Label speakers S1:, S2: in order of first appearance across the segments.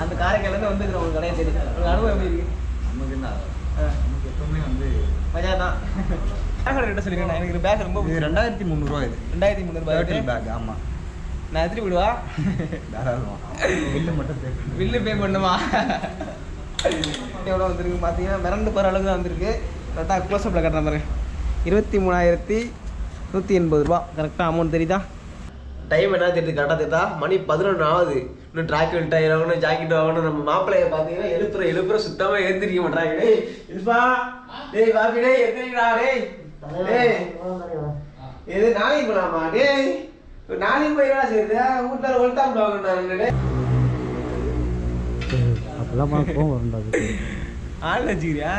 S1: அந்த காரைக்காலேருந்து வந்துருக்கோம் உங்கள் கடையை தேடி. உங்களுக்கு அனுபவம் எப்படி இருக்குது?
S2: நமக்கு என்ன நமக்கு எப்பவுமே வந்து
S1: மஜா தான். பேக் கிட்ட சொல்லிக்கிறேன். எனக்கு பேக் ரொம்ப
S2: 2300 இது
S1: 2300
S2: பேக். ஆமாம்,
S1: நான் எடுத்துட்டு விடுவா.
S2: பில்லு மட்டும்
S1: பில்லு பே பண்ணுமா? எவ்வளோ வந்துருக்கு பார்த்தீங்கன்னா மிரண்டு போகிற அளவுக்கு தான் வந்திருக்கு. கரெக்டாக க்ளோஸ்அப்பில் கட்டுற மாதிரி 23,180 ரூபா கரெக்டாக அமௌண்ட் தெரியுதா? டைம் என்ன தெரியுது கரெக்டாக தெரியுதா? மணி 11 ஆகுது. இன்னும் ட்ராக் டயர் வாங்கணும், ஜாக்கெட் வாங்கணும். நம்ம மாப்பிள்ளைய பார்த்தீங்கன்னா எழுப்புற சுத்தமாக எழுந்திரிக்க மாட்டாங்க. டேய் இல்ஃபா, டேய் பாப்பி, டேய் எந்திரிக்கடா. டேய் எது நாளைக்கு போகலாமா? டேய் நாளைக்கு போய் என்ன செய்யுது? வீட்டில் ஒழுத்தா விடுவாங்க.
S2: அப்பெல்லாம் கோவம் வரும்டாது.
S1: ஆள் வச்சுக்கிறியா?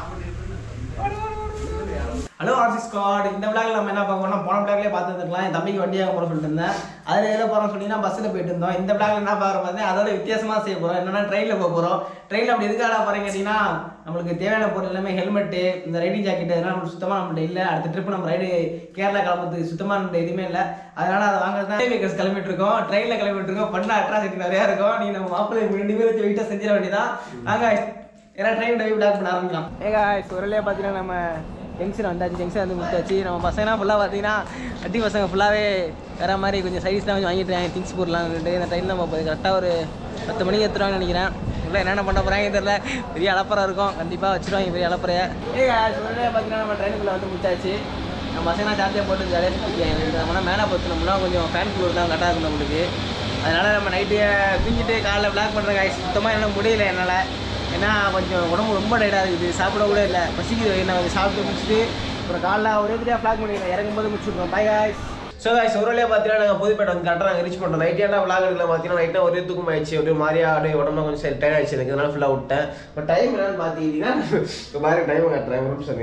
S1: Hello RC squad. இந்த விளாக்ல நம்ம என்ன பார்க்கணும்னா, போன விளாக்லேயே பார்த்துருக்கலாம். என் தம்பிக்கு வண்டியாக போகிற சொல்லிட்டு இருந்தேன். அதில் எதில் போகிறோம்னு சொன்னீங்கன்னா பஸ்ஸில் போயிட்டு இருந்தோம். இந்த விளாக்ல என்ன பார்க்குற பார்த்தீங்கன்னா அதோட வித்தியாசமாக செய்ய போகிறோம். என்னென்னா ட்ரெயினில் போக போகிறோம். ட்ரெயினில் அப்படி எதுக்காக போகிறீங்க கேட்டிங்கன்னா, நம்மளுக்கு தேவையான பொருள் எல்லாமே ஹெல்மெட்டு, இந்த ரைடிங் ஜாக்கெட் இதெல்லாம் நம்மளுக்கு சுத்தமாக நம்மள்ட்ட இல்லை. அடுத்த ட்ரிப் நம்ம ரைடு கேரளா கிளம்புறதுக்கு சுத்தமாக நம்மள்ட்ட எதுவுமே இல்லை. அதனால் அதை வாங்குறது தான் வீக்கர்ஸ் கிளம்பிட்டு இருக்கோம். ட்ரெயினில் கிளம்பிட்டு இருக்கோம். பண்ண அட்ராசிட்டி நிறையா இருக்கும். நீ நம்ம மாப்பிள்ளை 2 பேர் வச்சு வெயிட்டாக செஞ்சிட வேண்டியதான். நாங்கள் ஏன்னா ட்ரெயின் டைவ் விளாக் பண்ண ஆரம்பிக்கலாம். ஒருலையே பார்த்தீங்கன்னா நம்ம ஜங்ஷன் வந்தாச்சு. ஜங்ஷன் வந்து முடிச்சாச்சு. நம்ம பசங்கன்னா ஃபுல்லாக பார்த்தீங்கன்னா அட்டி பசங்க ஃபுல்லாகவே வேறு மாதிரி கொஞ்சம் சைடிஸ்லாம் கொஞ்சம் வாங்கிட்டு திங்ஸ் போடலாம்னு சொல்லிட்டு இந்த ட்ரெயினில் நம்ம போய் கரெக்டாக ஒரு 10 மணிக்கு எடுத்துருவாங்கன்னு நினைக்கிறேன். இல்லை என்னென்ன பண்ண போகிறாங்க தெரியல. பெரிய அலப்பறை இருக்கும். கண்டிப்பாக வச்சுருவாங்க பெரிய அலப்பறையை. ஒருலையே பார்த்தீங்கன்னா நம்ம ட்ரெயினுக்குள்ளே வந்து முடிச்சாச்சு. நம்ம பசங்கன்னா சார்ஜாக போட்டு ஜாலியாக சுற்றிக்கேன். நம்ம மேலே பார்த்துனோம்னா கொஞ்சம் ஃபேன் கூலர் தான் கரெக்டாக இருக்கும் நம்மளுக்கு. அதனால் நம்ம நைட்டு தூங்கிட்டு காலைல விளாக் பண்ணுற சுத்தமாக என்னால் முடியல என்னால். ஏன்னா கொஞ்சம் உடம்பு ரொம்ப டயர்டாக இருக்குது. சாப்பிட கூட இல்லை, பசிக்குது. நான் கொஞ்சம் சாப்பிட்டு முடிச்சுட்டு அப்புறம் காலைல ஒரே தெரியாக ஃப்ளாக் பண்ணிக்கிறேன். இறங்கும்போது முடிச்சுருக்கோம். Bye guys. ஸோ காய்ஸ் ஒருலையே பார்த்தீங்கன்னா நாங்கள் புதுப்பேட்டை வந்து கரெக்டாக நாங்கள் ரீச் பண்ணுறோம். நைட்டே விளாக் எடுக்கல பார்த்தீங்கன்னா நைட்டாக ஒரே தூக்கம் ஆயிடுச்சு. ஒரு மாதிரியா அப்படியே உடம்புல கொஞ்சம் சரி டயர்ட் ஆயிடுச்சு எனக்கு. அதனால ஃபுல்லாக விட்டேன். இப்போ டைம் என்னன்னு பார்த்தீங்கன்னா இப்போ மாதிரி டைம் கட்டுறேன். ஒரு நிமிஷம்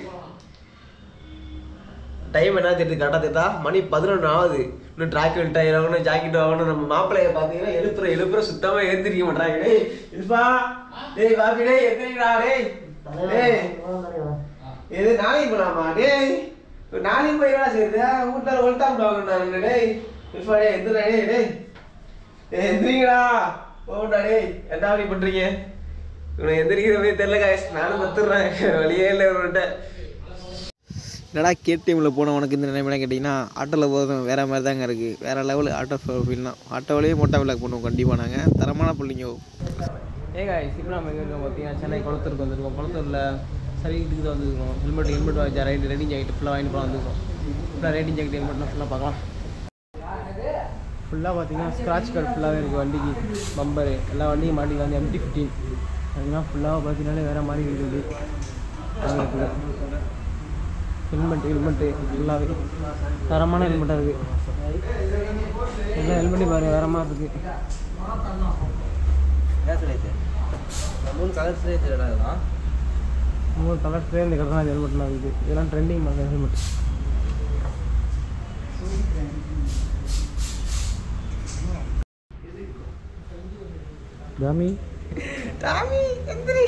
S1: டைம் என்ன தெரியுது கரெக்டாக தெரியுதா? மணி 11 ஆகுது. இன்னும் ட்ராக் டயர் வாங்கணும், ஜாக்கெட் வாங்கணும். நம்ம மாப்பிள்ளைய பார்த்தீங்கன்னா எழுப்புற சுத்தமாக எழுந்திரிக்க மாட்டாங்க. டேய் இல்ஃபா, டேய் பாப்பி, டேய் எந்திரிக்கடா. டேய் எது நாளைக்கு போகலாமா? டேய் நாளைக்கு போய் என்ன செய்யுது? வீட்டில் ஒழுத்தா விடுவாங்க. டேய் இல்ஃபா, டேய் எந்திரா. டேய் எந்திரிக்கடா. போகண்டா. டேய் என்ன அப்படி பண்ணுறீங்க? இவனை எந்திரிக்கிறவே தெரியல காய்ஸ். நானும் கத்துடுறேன். வழியே இல்லை இவன்கிட்ட. என்னடா கேடிஎம்மில் போனோம் உனக்கு இந்த நிலைமைலாம் கேட்டிங்கன்னா, ஆட்டோவில் போகிறதும் வேறு மாதிரி தாங்க இருக்குது. வேறு லெவல் ஆட்டோ ஃபீல்னா. ஆட்டோவிலேயே மோட்டோ விளாக் பண்ணுவோம் கண்டிப்பாக. நாங்கள் தரமான பிள்ளைங்க. காய்ஸ் இப்போ நம்ம எங்கே இருக்கோம் பார்த்தீங்கன்னா சென்னை குளத்தூருக்கு வந்திருக்கோம். குளத்தூரில் சர்வீஸுக்கு தான் வந்துருக்கோம். ஹெல்மெட் வாங்கி ரைடிங் ஜாக்கெட் ஃபுல்லாக வாங்கிட்டு போகலாம் வந்துருக்கோம். ஃபுல்லாக ரைடிங் ஜாக்கெட் ஹெல்மெட்லாம் ஃபுல்லாக பார்க்கலாம். ஃபுல்லாக பார்த்தீங்கன்னா ஸ்க்ராட்ச் கார்டு ஃபுல்லாகவே இருக்குது. வண்டிக்கு பம்பரு எல்லா வண்டியும் மாட்டிக்கலாம். வந்து MT-15 அதுனா ஃபுல்லாக பார்த்தீங்கன்னாலே வேறு மாதிரி இருக்குது. ஹெல்மெட்டு ஃபுல்லாகவே தரமான ஹெல்மெட்டாக இருக்குது. எல்லாம் ஹெல்மெட்டு பாருங்கள் வேறு மாதிரி இருக்குது.
S2: 3 கலர்ஸ்லேயே இதெல்லாம்
S1: 3 கலர்ஸ்லேயே இந்த கலர்லாம் ஹெல்மெட்லாம் இருக்குது. இதெல்லாம் ட்ரெண்டிங் பண்ணுற ஹெல்மெட். டாமி எந்திரி.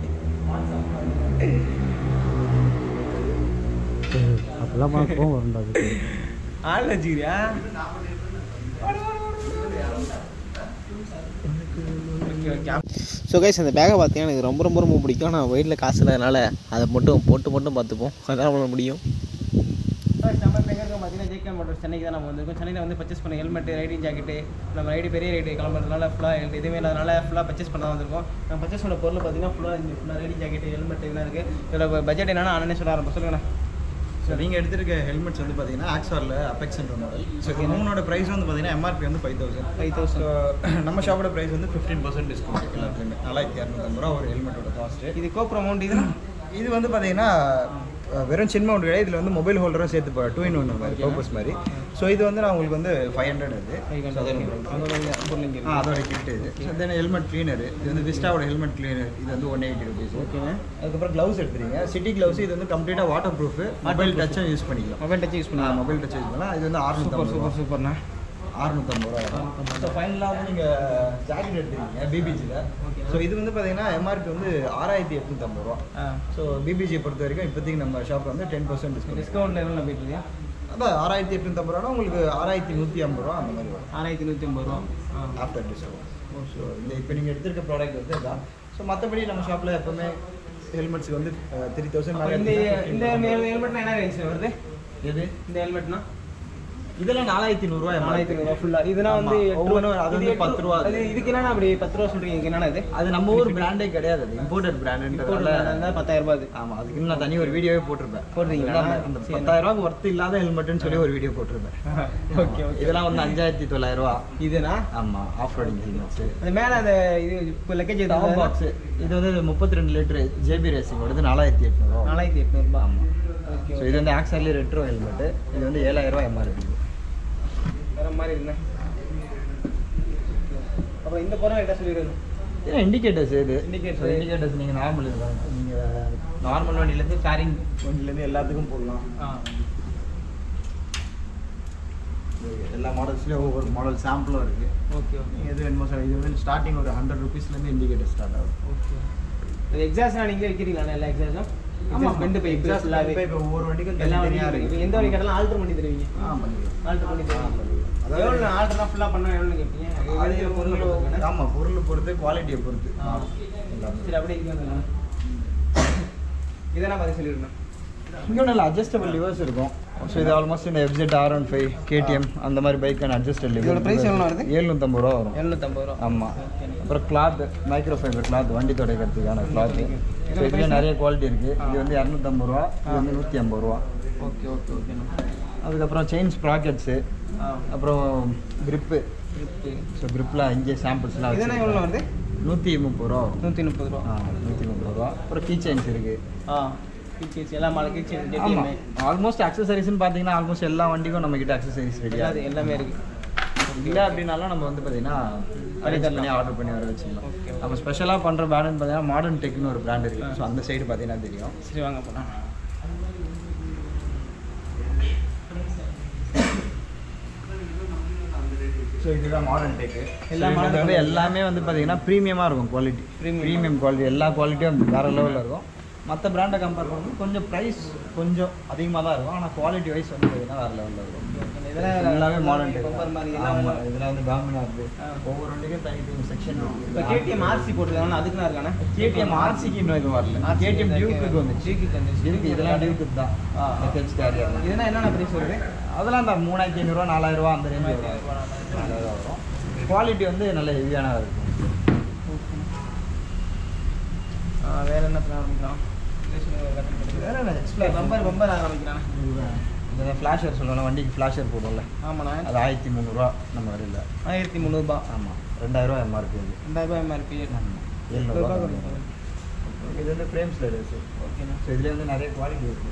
S1: அப்பெல்லாம் கோவம் வரும்டாது. ஆள் வச்சுக்கிறியா? ஸோ கைஸ் அந்த பேக்கை பார்த்தீங்கன்னா எனக்கு ரொம்ப ரொம்ப ரொம்ப பிடிக்கும். நான் வெயிட்டில் காசு இல்லாதனால அதை மட்டும் போட்டு பார்த்துப்போம். அதான் பண்ண முடியும். நம்ம இப்போ எங்கே இருக்கோம் பார்த்தீங்கன்னா ஜேகே மோட்டர்ஸ் சென்னைக்கு தான் நம்ம வந்திருக்கோம். சென்னையில் வந்து பர்ச்சேஸ் பண்ண ஹெல்மெட்டு, ரைடிங் ஜாக்கெட்டு, நம்ம பெரிய ரைடு கிளம்புறதுனால ஃபுல்லாக எதுவுமே இல்லாதனால ஃபுல்லாக பர்ச்சேஸ் பண்ண வந்திருக்கோம். நம்ம பர்ச்சேஸ் பண்ண பொருள் பார்த்தீங்கன்னா ஃபுல்லாக ரைடிங் ஜாக்கெட்டு, ஹெல்மெட் இதெல்லாம் இருக்குது. இதில் பட்ஜெட் என்னன்னா அண்ணனே சொல்ல ஆரம்பிச்சு சொல்லுங்கண்ணா.
S2: ஸோ நீங்கள் எடுத்துருக்க ஹெல்மெட்ஸ் வந்து பார்த்தீங்கன்னா ஆக்ஸாரில் அபெக்ஸ் மாடல். ஸோ மூணோட ப்ரைஸ் வந்து பார்த்தீங்கன்னா MRP வந்து 5,000. நம்ம ஷாப்போட ப்ரைஸ் வந்து 15% டிஸ்கவுண்ட் எல்லாத்துலேயுமே 4,250 ரூபா ஒரு ஹெல்மெட்டோட காஸ்ட்டு.
S1: இது கோப்ரோ அமௌண்ட்
S2: இது வந்து பார்த்தீங்கன்னா வெறும் சின்ன மவுண்ட் கிடையாது. இதில் வந்து மொபைல் ஹோல்டரும் சேர்த்து 2-in-1 மாதிரி பர்பஸ் மாதிரி. ஸோ இது வந்து நான் உங்களுக்கு வந்து 500 அதோட கிட்டு இது. தென் ஹெல்மெட் கிளீனர் இது வந்து விஸ்டாவோட ஹெல்மெட் கிளீனர் இது வந்து 180 rupees.
S1: ஓகேங்க.
S2: அதுக்கப்புறம் க்ளவுஸ் எடுத்துறீங்க. சிட்டி க்ளவுஸ் இது வந்து கம்ப்ளீட்டாக வாட்டர் ப்ரூஃப். மொபைல் டச்சும் யூஸ் பண்ணிக்கலாம்.
S1: மொபைல் டச் யூஸ் பண்ணலாம்.
S2: இது வந்து 650
S1: சூப்பர்ண்ணா.
S2: 650 ரூபா வரும். ஸோ ஃபைனலாக வந்து நீங்கள் ஜாக்கெட் எடுத்துருக்கீங்க பிபிஜியில். ஸோ இது வந்து பார்த்தீங்கன்னா MRP வந்து 6,850 ரூபா. ஸோ பிபிஜியை பொறுத்த வரைக்கும் இப்போதைக்கு நம்ம ஷாப்பில் வந்து 10%
S1: டிஸ்கவுண்ட் எவ்வளோ போயிட்டு
S2: அதான் 6,850 ரூபானா உங்களுக்கு 6,150 ரூபா அந்த மாதிரி வரும்.
S1: 6,150 ரூபா
S2: ஆஃப்டர் டிஸ்கவுண்ட். ஸோ இந்த இப்போ நீங்கள் எடுத்திருக்க ப்ராடக்ட் வந்து இதான். ஸோ மற்றபடி நம்ம ஷாப்பில் எப்போவுமே ஹெல்மெட்ஸ்க்கு வந்து 3000
S1: இந்த ஹெல்மெட்னா என்ன ரேஞ்ச் வருது?
S2: எது
S1: இந்த ஹெல்மெட்னா
S2: இதெல்லாம் 4500
S1: 4500 ஃபுல்லா. இதுனா வந்து
S2: அது வந்து 10 ரூபா.
S1: அது இதுக்கு என்னன்னா அப்படி 10 ரூபா சொல்றீங்க? இதுக்கு என்னன்னா இது?
S2: அது நம்ம ஊர் பிராண்டே கிடையாது, அது இம்போர்ட்டட் பிராண்டுன்றதால
S1: 10000 ரூபாய்.
S2: ஆமா, அதுக்கு நான் தனி ஒரு வீடியோவே போட்டிருப்பேன்.
S1: போடுறீங்களா?
S2: அந்த 10000 ரூபாய்க்கு ஒர்த் இல்லாத ஹெல்மெட்னு சொல்லி ஒரு வீடியோ போட்டிருப்பேன்.
S1: Okay okay.
S2: இதெல்லாம் வந்து 5900 ரூபா.
S1: இதுனா
S2: ஆமா, ஆஃப் ரோடிங் ஹெல்மெட்ஸ்.
S1: அது மேல அந்த இது இப்போ லக்கேஜ்
S2: டாப் பாக்ஸ் இது வந்து 32 லிட்டர் ஜேபி ரேசிங் வருது 4800 ரூபா.
S1: 4800 ரூபாய்.
S2: ஆமா.
S1: ஓகே.
S2: ஸோ இது வந்து ஆக்சுவலி ரெட்ரோ ஹெல்மெட். இது வந்து 7000 ரூபா எம்ஆர்பி.
S1: வேற மாதிரி இல்லை. அப்புறம் இந்த போகிறோம் என்ன சொல்லிடுறது?
S2: ஏன்னா இண்டிகேட்டர்ஸ் இது
S1: Indicators.
S2: இண்டிகேட்டர்ஸ் நீங்கள் நார்மல் இதுதான், நீங்கள் நார்மல் வண்டியிலேருந்து ஃபேரிங் வண்டியிலேருந்து எல்லாத்துக்கும் போடலாம். எல்லா மாடல்ஸ்லேயும் ஒவ்வொரு மாடல் சாம்பிளும் இருக்குது.
S1: Okay okay.
S2: நீங்கள் எது வேணுமோ சார், இது வந்து ஸ்டார்டிங் ஒரு 100 ருபீஸ்லேருந்து இண்டிகேட்டர் ஸ்டார்ட் ஆகும்.
S1: ஓகே. இது எக்ஸாஸ்ட்னா நீங்களே விற்கிறீங்களா? எல்லா எக்ஸாஸ்டும்
S2: ஆமாம்,
S1: பெண்டு பை
S2: எக்ஸாஸ்ட்
S1: ஃபுல்லாகவே
S2: இப்போ ஒவ்வொரு வண்டிக்கும்
S1: எல்லா
S2: தனித்தனியாக
S1: வண்டியும்
S2: இருக்குது.
S1: எந்த வண்டி கேட்டாலும் ஆல்டர் பண்ணி தருவீங்க? ஆல்டர் பண்ணி தருவீங்க.
S2: அதாவது
S1: எவ்வளோ ஆல்டர்லாம் ஃபுல்லாக பண்ணால் எவ்வளோ கேட்பீங்க?
S2: அது பொருள், ஆமாம், பொருளை பொறுத்து குவாலிட்டியை பொறுத்து எல்லாமே.
S1: சரி, அப்படியே இங்கே வந்துடலாம். இதெல்லாம் பார்த்து சொல்லிடணும்.
S2: இங்கே நல்ல அட்ஜஸ்டபிள் லிவர்ஸ் இருக்கும். ஸோ இது ஆல்மோஸ்ட் இந்த FZ R15 KTM அந்த மாதிரி பைக்கான அட்ஜஸ்டபிள் லிவர்.
S1: இதோட ப்ரைஸ் எவ்வளோ வருது?
S2: 750 ரூபா வரும்.
S1: 750 ரூபா.
S2: ஆமாம். அப்புறம் கிளாத், மைக்ரோ ஃபைபர் கிளாத், வண்டி துடைக்கிறதுக்கான கிளாத்து. ஸோ இதுலேயே நிறைய குவாலிட்டி இருக்குது. இது வந்து 250 ரூபா, இது வந்து 150 ரூபா.
S1: ஓகே ஓகே ஓகேண்ணா.
S2: அதுக்கப்புறம் செயின் ஸ்ப்ராக்கெட்ஸு, அப்புறம் கிரிப்பு. ஸோ கிரிப்லாம் இங்கே சாம்பிள்ஸ்லாம்
S1: இதெல்லாம் எவ்வளோ வருது?
S2: 130 ரூபா வரும்.
S1: 130 ரூபா.
S2: 130 ரூபா. அப்புறம் கீ செயின்ஸ் இருக்குது.
S1: கீச்சேன்ஸ் எல்லா மாடல் கீச்சேன்ஸ்
S2: ஆமாம், ஆல்மோஸ்ட் அக்சசரிஸ்ன்னு பார்த்தீங்கன்னா ஆல்மோஸ்ட் எல்லா வண்டிக்கும் நம்மக்கிட்ட அக்சசரிஸ் ரெடியாக
S1: அது எல்லாமே இருக்குது.
S2: இல்லை அப்படின்னாலும் நம்ம வந்து பார்த்தீங்கன்னா அரேஞ்ச் பண்ணி ஆர்டர் பண்ணி வர வச்சுக்கலாம். நம்ம ஸ்பெஷலாக பண்ணுற பிராண்டுன்னு பார்த்தீங்கன்னா மாடர்ன் டெக்னு ஒரு பிராண்ட் இருக்குது. ஸோ அந்த சைடு பார்த்தீங்கன்னா தெரியும்.
S1: சரி, வாங்க போகலாம்.
S2: ஸோ இதுதான் மாடர்ன் டெக்கு.
S1: எல்லா மாடல்
S2: வந்து எல்லாமே வந்து பார்த்தீங்கன்னா ப்ரீமியமாக இருக்கும். குவாலிட்டி ப்ரீமியம் குவாலிட்டி, எல்லா குவாலிட்டியும் வேறு லெவலில் இருக்கும். மற்ற பிராண்டை கம்பேர் பண்ணும்போது கொஞ்சம் ப்ரைஸ் கொஞ்சம் அதிகமாக தான் இருக்கும். ஆனால் குவாலிட்டி வைஸ் வந்து பார்த்தீங்கன்னா வேறு லெவலில் இருக்கும்.
S1: இதெல்லாம்
S2: எல்லாமே மாடர்ன் டெக்.
S1: பம்பர் மாதிரி
S2: ஆமாம், இதில் வந்து டாமினா இருக்குது. ஒவ்வொரு வண்டிக்கும் தனித்தனி செக்ஷன் இருக்குது.
S1: இப்போ KTM RC போட்டுருக்காங்கன்னா அதுக்கு நான் இருக்கானே.
S2: KTM RCக்கு இன்னும் இது வரல. KTM டியூக்கு வந்து இருக்கு. இதெல்லாம் டியூக்கு தான். H carrier.
S1: இதெல்லாம் என்னென்ன ப்ரைஸ் வருது?
S2: அதெல்லாம் அந்த 3500 ரூபா 4000 ரூபா அந்த ரேஞ்ச் வரும். 4000 வரும். குவாலிட்டி வந்து நல்ல ஹெவியான இருக்கும்.
S1: வேற என்ன பண்ண ஆரம்பிக்கலாம்?
S2: வேற என்ன எக்ஸ்பிளைன்
S1: பம்பர் ஆரம்பிக்கிறான்.
S2: இந்த ஃப்ளாஷர் சொல்லலாம், வண்டிக்கு ஃப்ளாஷர் போடும்ல,
S1: ஆமாண்ணா.
S2: அது 1300 ரூபா நம்ம வரையில்.
S1: 1300 ரூபா.
S2: ஆமாம், 2000 ரூபா எம்ஆர்பி. அது
S1: 2000 MRP.
S2: 700 ரூபா. இது வந்து ஃப்ரேம் ஸ்லைடர்ஸ்.
S1: ஓகேண்ணா.
S2: ஸோ இதுலேயே வந்து நிறைய குவாலிட்டி இருக்குது.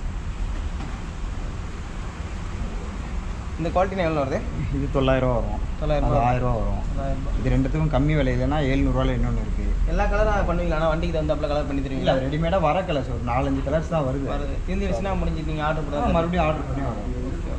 S1: இந்த குவாலிட்டி எவ்வளோ வருது?
S2: இது 900 ரூபா வரும்.
S1: 900
S2: அது
S1: ரூபா.
S2: 1000 ரூபா வரும்.
S1: 900 ரூபா.
S2: இது ரெண்டுத்துக்கும் கம்மி விலை. இல்லைன்னா 700 ரூபாயில் இன்னொன்று இருக்குது.
S1: எல்லா கலரும் பண்ணுவீங்களா? வண்டிக்கு தகுந்தாப்புல கலர் பண்ணி
S2: இல்லை,
S1: தருவீங்களா?
S2: அது ரெடிமேடாக வர கலர்ஸ் ஒரு 4-5 கலர்ஸ் தான் வருது.
S1: தீர்ந்துருச்சுன்னா முடிஞ்சு நீங்கள் ஆர்டர் பண்ண
S2: மறுபடியும் ஆர்டர் பண்ணி வரும்.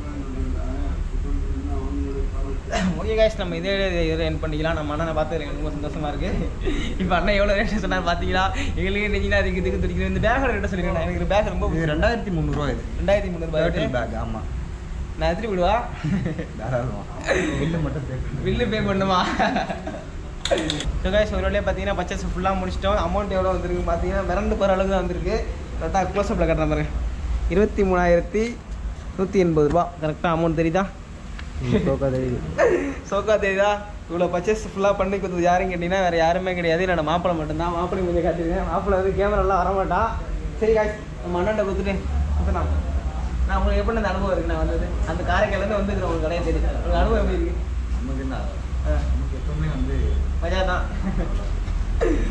S1: ஓகே காய்ஸ், நம்ம இதே இதில் என் பண்ணிக்கலாம். நம்ம அண்ணனை பார்த்து எனக்கு ரொம்ப சந்தோஷமாக இருக்குது. இப்போ அண்ணன் எவ்வளோ ரேட்டு சொன்னார் பார்த்தீங்களா? எங்களுக்கு இருந்துச்சுன்னா அதுக்கு இதுக்கு துடிக்கிறேன். இந்த பேக்கோட ரேட்டை சொல்லிடுறேன். எனக்கு பேக் ரொம்ப
S2: இது 2300 ரூபா. இது
S1: 2300 ரூபாய்
S2: பேக். ஆமாம்,
S1: நான் எடுத்துட்டு விடுவா.
S2: பில்லு மட்டும்
S1: பில்லு பே பண்ணுமா? ஸோ காய்ஸ், ஒரு வழியாக பார்த்தீங்கன்னா பர்ச்சேஸ் ஃபுல்லாக முடிச்சிட்டோம். அமௌண்ட் எவ்வளோ வந்திருக்கு பார்த்தீங்கன்னா மிரண்டு போகிற அளவுக்கு தான் வந்திருக்கு. கரெக்டாக க்ளோஸ்அப்பில் கட்டுற பாருங்க, 23180 ரூபா. கரெக்டாக அமௌண்ட் தெரியுதா? சோக்கா தெரியுதா? இவ்வளோ பர்ச்சேஸ் ஃபுல்லாக பண்ணி கொடுத்தது யாரும் கேட்டிங்கன்னா வேறு யாருமே கிடையாது. என்னோட மாப்பிள்ளை மட்டும்தான். மாப்பிள்ளை கொஞ்சம் காட்டிருக்கேன். மாப்பிள்ளை வந்து கேமராலாம் வரமாட்டான். சரி காய்ஸ், நம்ம அண்ணன்ட்ட கொடுத்துட்டு நான் உங்களுக்கு எப்படி அந்த அனுபவம் இருக்குது? நான் வந்தது அந்த காரைக்காலேருந்து வந்துருக்கேன். உங்களுக்கு கடையை தெரியும். உங்களுக்கு அனுபவம் எப்படி இருக்குது?
S2: நமக்கு என்ன, நமக்கு எப்பவுமே வந்து
S1: மஜா தான்.